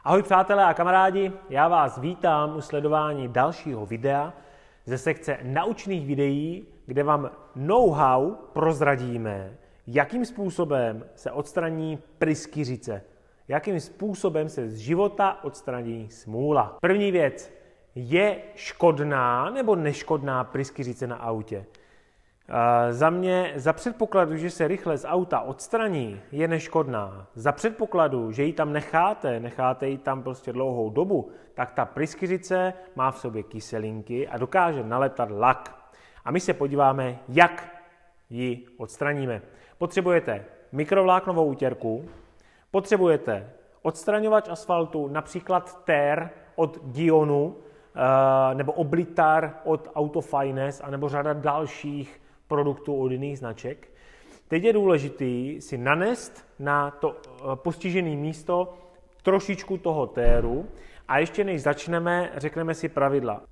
Ahoj přátelé a kamarádi, já vás vítám u sledování dalšího videa ze sekce naučných videí, kde vám know-how prozradíme, jakým způsobem se odstraní pryskyřice, jakým způsobem se z života odstraní smůla. První věc, je škodná nebo neškodná pryskyřice na autě? Za mě, za předpokladu, že se rychle z auta odstraní, je neškodná. Za předpokladu, že ji tam necháte ji tam prostě dlouhou dobu, tak ta pryskyřice má v sobě kyselinky a dokáže naletat lak. A my se podíváme, jak ji odstraníme. Potřebujete mikrovláknovou utěrku, potřebujete odstraňovač asfaltu, například Ter od Gionu, nebo Oblitar od Autofinance, anebo řada dalších produktů od jiných značek. Teď je důležité si nanést na to postižené místo trošičku toho Teru a ještě než začneme, řekneme si pravidla.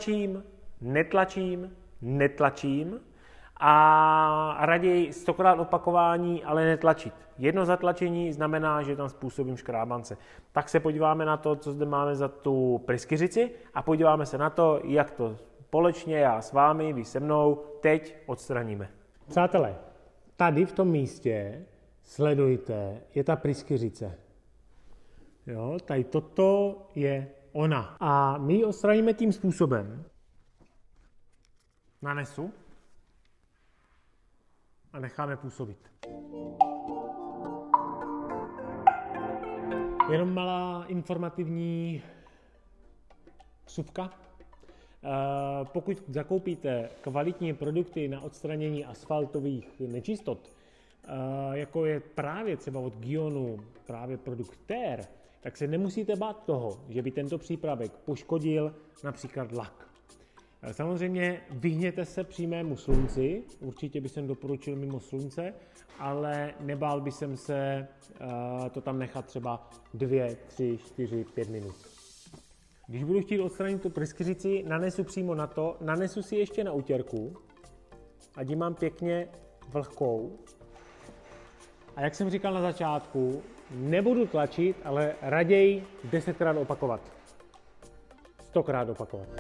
Netlačím a raději 100krát opakování, ale netlačit. Jedno zatlačení znamená, že tam způsobím škrábance. Tak se podíváme na to, co zde máme za tu pryskyřici a podíváme se na to, jak to společně já s vámi, vy se mnou, teď odstraníme. Přátelé, tady v tom místě, sledujte, je ta pryskyřice. Jo, tady toto je ona. A my ji odstraníme tím způsobem. Nanesu a necháme působit. Jenom malá informativní vsuvka. Pokud zakoupíte kvalitní produkty na odstranění asfaltových nečistot, jako je právě třeba od Gionu právě produkt Ter, tak se nemusíte bát toho, že by tento přípravek poškodil například lak. Samozřejmě vyhněte se přímému slunci, určitě bych doporučil mimo slunce, ale nebál bych se to tam nechat třeba 2, 3, 4, 5 minut. Když budu chtít odstranit tu pryskyřici, nanesu přímo na to, nanesu si ještě na utěrku, ať ji mám pěkně vlhkou. A jak jsem říkal na začátku, nebudu tlačit, ale raději 10krát opakovat. 100krát opakovat.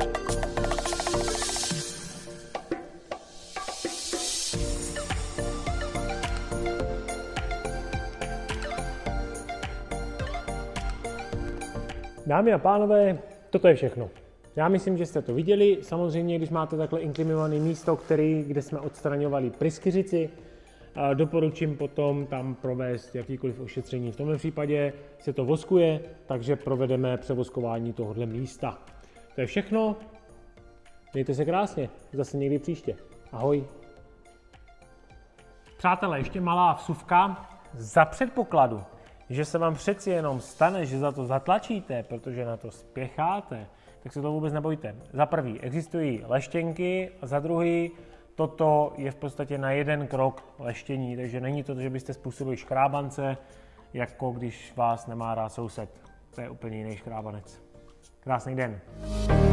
Dámy a pánové, toto je všechno. Já myslím, že jste to viděli. Samozřejmě, když máte takhle inklinované místo, kde jsme odstraňovali pryskyřici, doporučím potom tam provést jakýkoliv ošetření. V tomhle případě se to voskuje, takže provedeme převoskování tohohle místa. To je všechno. Mějte se krásně. Zase někdy příště. Ahoj. Přátelé, ještě malá vsuvka. Za předpokladu, že se vám přeci jenom stane, že za to zatlačíte, protože na to spěcháte, tak se to vůbec nebojte. Za prvý existují leštěnky a za druhý toto je v podstatě na jeden krok leštění, takže není to, že byste způsobili škrábance, jako když vás nemá rád soused. To je úplně jiný škrábanec. Krásný den.